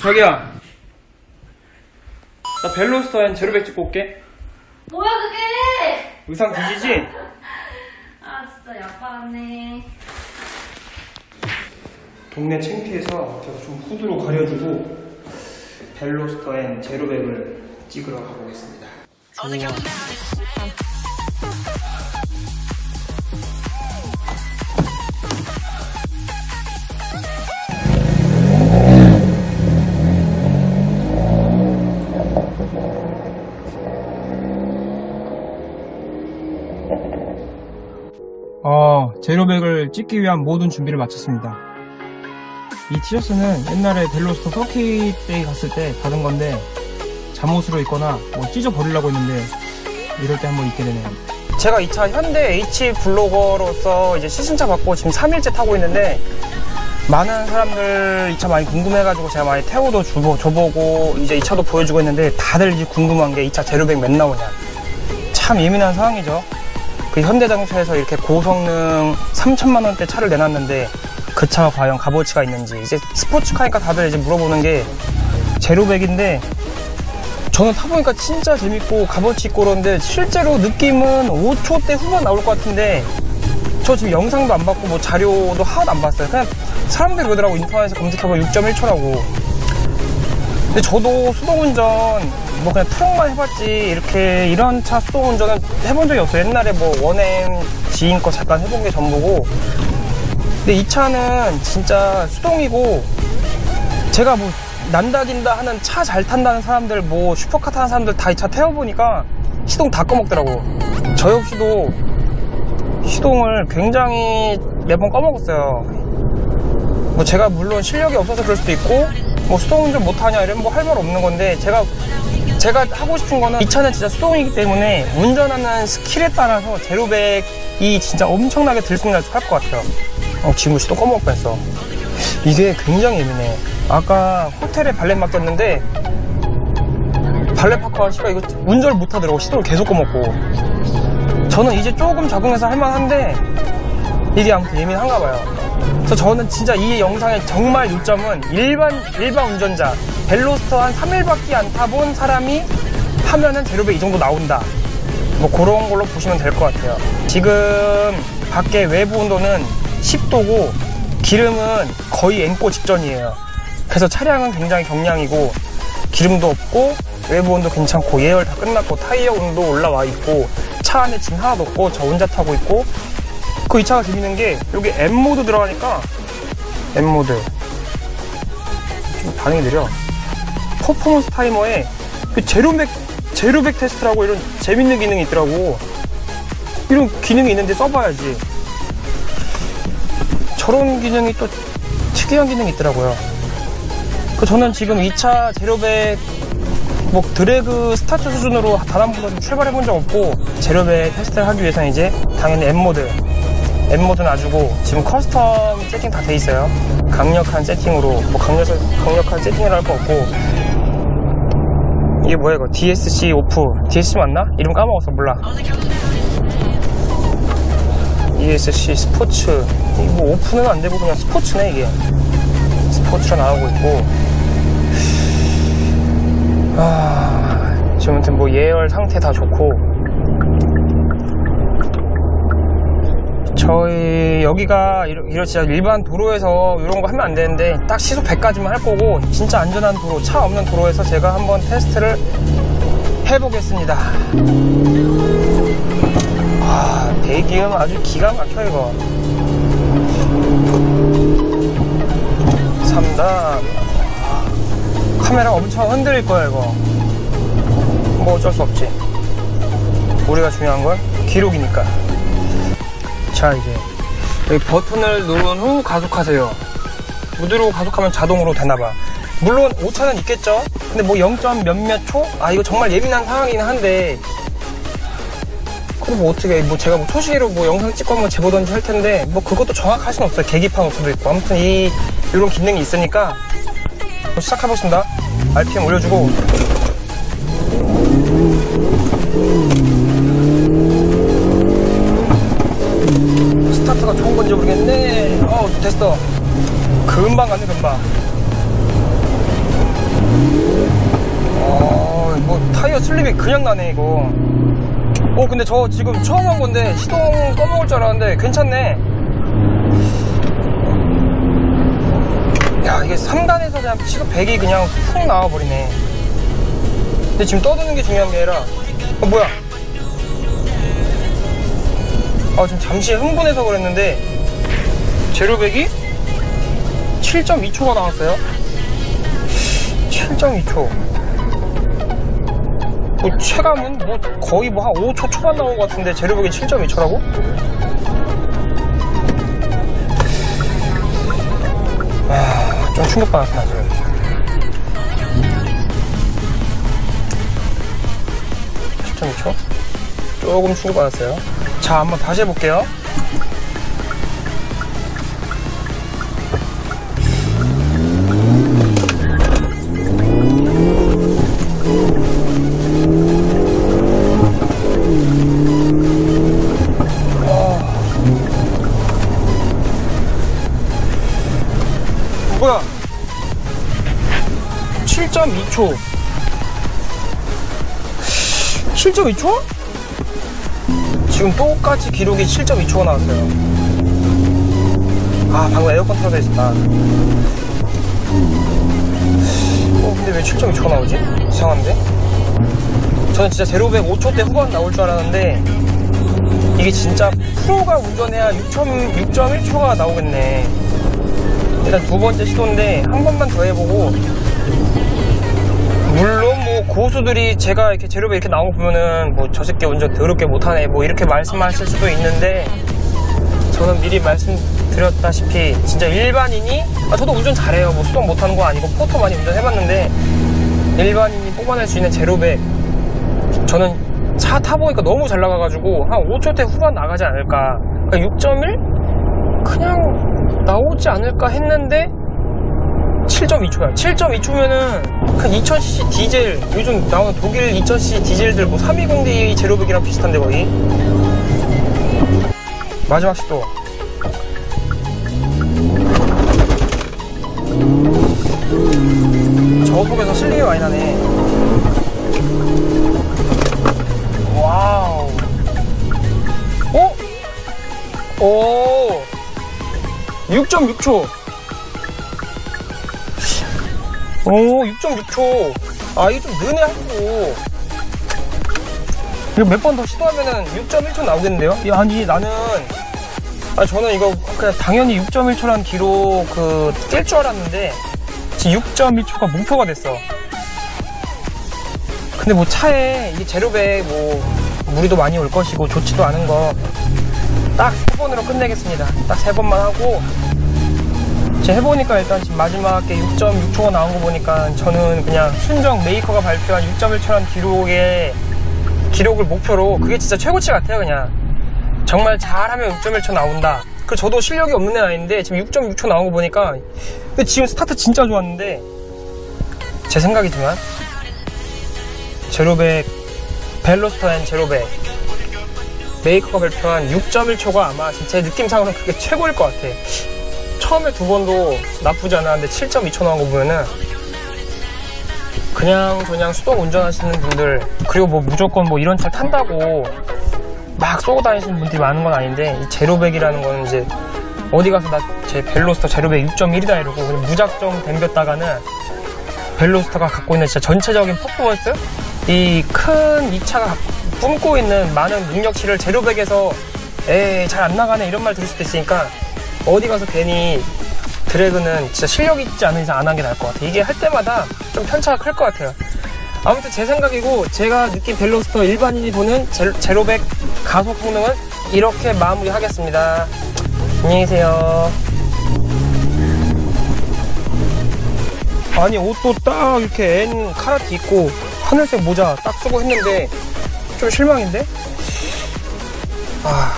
자기야, 나 벨로스터엔 제로백 찍고 올게. 뭐야 그게? 의상 뒤지지? 아 진짜 야빠네. 동네 창피해서 제가 좀 후드로 가려주고 벨로스터엔 제로백을 찍으러 가보겠습니다. 제로백을 찍기 위한 모든 준비를 마쳤습니다. 이 티셔츠는 옛날에 벨로스터 서킷 때 갔을 때 받은 건데 잠옷으로 입거나 뭐 찢어 버리려고 했는데 이럴 때 한번 입게 되네요. 제가 이 차 현대 H 블로거로서 이제 시승차 받고 지금 3일째 타고 있는데 많은 사람들 이 차 많이 궁금해가지고 제가 많이 태워도 줘보고 이제 이 차도 보여주고 있는데 다들 이제 궁금한 게 이 차 제로백 맨 나오냐. 참 예민한 상황이죠. 그 현대자동차에서 이렇게 고성능 3천만 원대 차를 내놨는데 그 차가 과연 값어치가 있는지 이제 스포츠카니까 다들 이제 물어보는 게 제로백인데 저는 타보니까 진짜 재밌고 값어치 있고 그런데 실제로 느낌은 5초대 후반 나올 것 같은데 저 지금 영상도 안 봤고 뭐 자료도 하나도 안 봤어요. 그냥 사람들이 그러더라고. 인터넷에서 검색해보면 6.1초라고. 근데 저도 수동운전 뭐 그냥 트럭만 해봤지 이렇게 이런 차 수동운전은 해본 적이 없어요. 옛날에 뭐 원엠 지인 거 잠깐 해본 게 전부고. 근데 이 차는 진짜 수동이고 제가 뭐 난다긴다 하는 차 잘 탄다는 사람들 뭐 슈퍼카 타는 사람들 다 이 차 태워보니까 시동 다 꺼먹더라고. 저 역시도 시동을 굉장히 매번 꺼먹었어요. 뭐 제가 물론 실력이 없어서 그럴 수도 있고 뭐 수동운전 못하냐 이러면 뭐 할 말 없는 건데 제가 하고 싶은 거는 이 차는 진짜 수동이기 때문에 운전하는 스킬에 따라서 제로백이 진짜 엄청나게 들쑥날쑥할 것 같아요. 지금 시동 꺼먹을 뻔했어. 이게 굉장히 예민해. 아까 호텔에 발렛 맡겼는데 발렛 파크 아저씨가 이거 운전을 못하더라고. 시동을 계속 꺼먹고. 저는 이제 조금 적응해서 할만한데 이게 아무튼 예민한가 봐요. 그래서 저는 진짜 이 영상의 정말 요점은 일반 운전자 벨로스터 한 3일밖에 안 타본 사람이 하면은 제로백 이 정도 나온다 뭐 그런 걸로 보시면 될 것 같아요. 지금 밖에 외부 온도는 10도고 기름은 거의 앵꼬 직전이에요. 그래서 차량은 굉장히 경량이고 기름도 없고 외부 온도 괜찮고 예열 다 끝났고 타이어 온도 올라와 있고 차 안에 짐 하나도 없고 저 혼자 타고 있고 이 차가 재밌는 게 여기 M모드 들어가니까 M모드 좀 반응이 느려. 퍼포먼스 타이머에 제로백 테스트라고 이런 재밌는 기능이 있더라고. 이런 기능이 있는데 써봐야지. 저런 기능이 또 특이한 기능이 있더라고요. 저는 지금 이 차 제로백 뭐 드래그 스타트 수준으로 단 한 번도 출발해본 적 없고 제로백 테스트를 하기 위해서는 이제 당연히 M모드 놔주고 지금 커스텀 세팅 다 돼 있어요. 강력한 세팅으로 뭐 강력한 세팅을 할 거 없고. 이게 뭐야 이거 DSC 오프 DSC 맞나? 이름 까먹었어. 몰라. DSC 스포츠 이거 뭐 오프는 안 되고 그냥 스포츠네. 이게 스포츠로 나오고 있고 지금 아무튼 뭐 예열 상태 다 좋고 저희 여기가 이런 진짜 일반 도로에서 이런 거 하면 안 되는데 딱 시속 100까지만 할 거고 진짜 안전한 도로 차 없는 도로에서 제가 한번 테스트를 해보겠습니다. 배기음 아주 기가 막혀 이거. 3단 카메라 엄청 흔들릴 거야 이거. 뭐 어쩔 수 없지. 우리가 중요한 건 기록이니까. 자 이제 여기 버튼을 누른 후 가속하세요. 무드로 가속하면 자동으로 되나봐. 물론 5차는 있겠죠. 근데 뭐 0. 몇몇 초? 이거 정말 예민한 상황이긴 한데 그럼 뭐 어떻게 뭐 제가 뭐 초시계로 뭐 영상 찍고 한번 재보던지 할 텐데 뭐 그것도 정확할 수는 없어요. 계기판 오프도 있고. 아무튼 이런 기능이 있으니까 시작해보겠습니다. RPM 올려주고 스타트가 좋은 건지 모르겠네. 됐어. 금방 가네 금방. 필름이 그냥 나네 이거. 근데 저 지금 처음 한 건데 시동 꺼먹을 줄 알았는데 괜찮네. 야, 이게 3단에서 그냥 시속 100이 그냥 푹 나와버리네. 근데 지금 떠드는 게 중요한 게 아니라 뭐야, 지금 잠시 흥분해서 그랬는데 제로백이 7.2초가 나왔어요. 7.2초. 체감은 거의 한 5초 초반 나온 것 같은데 제로백이 7.2초라고? 좀 충격받았구나 지금. 조금 충격받았어요. 자, 한번 다시 해볼게요. 뭐야, 7.2초 7.2초? 지금 똑같이 기록이 7.2초가 나왔어요. 방금 에어컨 틀어져 있었다. 근데 왜 7.2초가 나오지? 이상한데? 저는 진짜 제로백 5초대 후반 나올 줄 알았는데 이게 진짜 프로가 운전해야 6.1초가 나오겠네. 일단 두 번째 시도인데 한 번만 더 해보고, 물론 고수들이 제가 이렇게 제로백 이렇게 나온 거 보면은 저 새끼 운전 더럽게 못하네 이렇게 말씀하실 수도 있는데, 저는 미리 말씀드렸다시피 진짜 일반인이, 저도 운전 잘해요. 수동 못하는 거 아니고 포터 많이 운전해봤는데, 일반인이 뽑아낼 수 있는 제로백, 저는 차 타보니까 너무 잘 나가가지고 한 5초대 후반 나가지 않을까, 그러니까 6.1? 그냥 나오지 않을까 했는데 7.2초야. 7.2초면은 그 2000cc 디젤, 요즘 나오는 독일 2000cc 디젤들 320D 제로백이랑 비슷한데 거의. 마지막 시도. 저속에서 슬림이 많이 나네. 와우. 오, 6.6초. 6.6초. 이게 좀 느네 하고. 이거 몇 번 더 시도하면은 6.1초 나오겠는데요? 아니, 저는 이거 그냥 당연히 6.1초란 기록 깰 줄 알았는데 지금 6.1초가 목표가 됐어. 근데 차에 이게 제로백 무리도 많이 올 것이고 좋지도 않은 거 딱 3번으로 끝내겠습니다. 딱 3번만 하고, 제가 해보니까 일단 지금 마지막에 6.6초가 나온 거 보니까 저는 그냥 순정 메이커가 발표한 6.1초란 기록을 목표로, 그게 진짜 최고치 같아요. 그냥 정말 잘하면 6.1초 나온다. 저도 실력이 없는 애 아닌데 지금 6.6초 나온 거 보니까, 근데 지금 스타트 진짜 좋았는데, 제 생각이지만 제로백, 벨로스터 앤 제로백 메이커가 발표한 6.1초가 아마 제 느낌상으로는 그게 최고일 것 같아. 처음에 두 번도 나쁘지 않았는데 7.2초 나온 거 보면은 그냥 수동 운전하시는 분들, 그리고 무조건 이런 차 탄다고 막 쏘고 다니시는 분들이 많은 건 아닌데, 이 제로백이라는 거는 이제 어디 가서 제 벨로스터 제로백 6.1이다 이러고 그냥 무작정 덤볐다가는 벨로스터가 갖고 있는 진짜 전체적인 퍼포먼스, 이 차가 뿜고 있는 많은 능력치를 제로백에서 잘 안 나가네 이런 말 들을 수도 있으니까, 어디 가서 괜히 드래그는 진짜 실력 있지 않은 이상 안 한 게 나을 것 같아. 이게 할 때마다 좀 편차가 클 것 같아요. 아무튼 제 생각이고, 제가 느낀 벨로스터 일반인이 보는 제로백 가속 성능은 이렇게 마무리하겠습니다. 안녕히 계세요. 아니, 옷도 딱 이렇게 N 카라티 입고 하늘색 모자 딱 쓰고 했는데 좀 실망인데?